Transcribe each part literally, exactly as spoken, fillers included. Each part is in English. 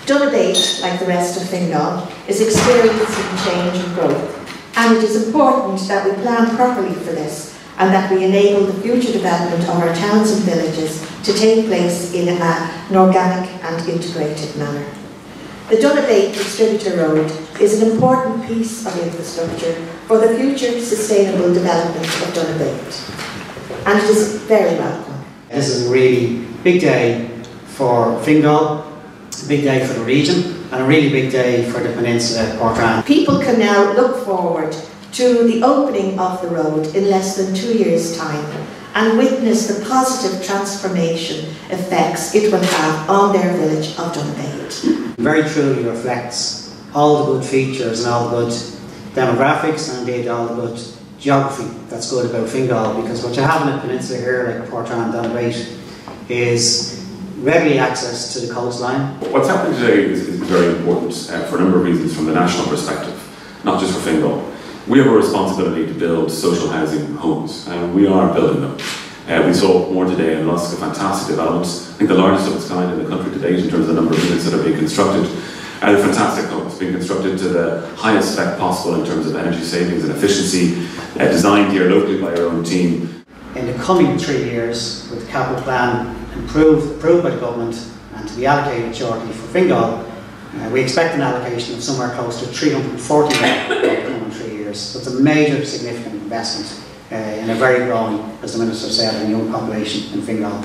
Donabate, like the rest of Fingal, is experiencing change and growth, and it is important that we plan properly for this and that we enable the future development of our towns and villages to take place in a, an organic and integrated manner. The Donabate Distributor Road is an important piece of infrastructure for the future sustainable development of Donabate, and it is very welcome. This is a really big day for Fingal, a big day for the region, and a really big day for the peninsula of Portrane. People can now look forward to the opening of the road in less than two years' time and witness the positive transformation effects it will have on their village of Donabate. Very truly reflects all the good features and all the good demographics and indeed all the good geography that's good about Fingal, because what you have in a peninsula here like Portrane and Donabate is readily access to the coastline. What's happening today is, is very important uh, for a number of reasons from the national perspective, not just for Fingal. We have a responsibility to build social housing homes, and we are building them. Uh, we saw more today in Lusk, a fantastic development, I think the largest of its kind in the country to date in terms of the number of units that are being constructed. And they're fantastic homes, being constructed to the highest spec possible in terms of energy savings and efficiency, uh, designed here locally by our own team. In the coming three years, with the capital plan improved, approved by the government and to be allocated shortly for Fingal, uh, we expect an allocation of somewhere close to three hundred and forty million over the coming three years. So it's a major, significant investment uh, in a very growing, as the Minister said, and young population in Fingal.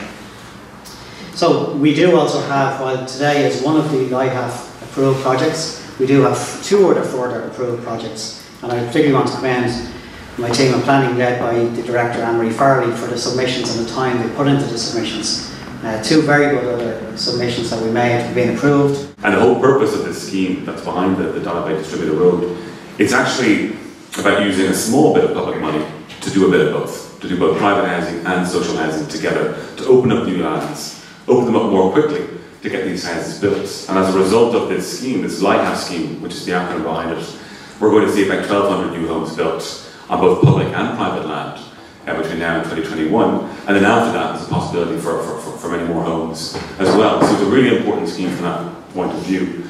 So we do also have, while today is one of the L I H A F approved projects, we do have two other further approved projects, and I particularly want to commend my team of planning led by the Director Anne-Marie Farley for the submissions and the time they put into the submissions. Uh, two very good other submissions that we made have been approved. And the whole purpose of this scheme that's behind the, the Donabate Distributor Road, it's actually about using a small bit of public money to do a bit of both, to do both private housing and social housing together, to open up new lands, open them up more quickly to get these houses built. And as a result of this scheme, this L I H A F scheme, which is the acronym behind it, we're going to see about twelve hundred new homes built on both public and private land uh, between now and twenty twenty-one, and then after that there's a possibility for, for, for, for many more homes as well. So it's a really important scheme from that point of view.